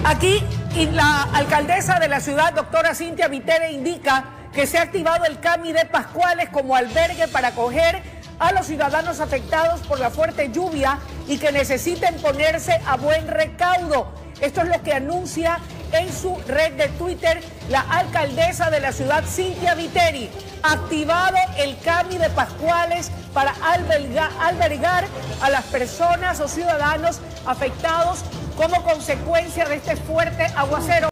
Aquí la alcaldesa de la ciudad, doctora Cynthia Viteri, indica que se ha activado el CAMI de Pascuales como albergue para acoger a los ciudadanos afectados por la fuerte lluvia y que necesiten ponerse a buen recaudo. Esto es lo que anuncia en su red de Twitter la alcaldesa de la ciudad, Cynthia Viteri. Activado el CAMI de Pascuales para albergar a las personas o ciudadanos afectados como consecuencia de este fuerte aguacero.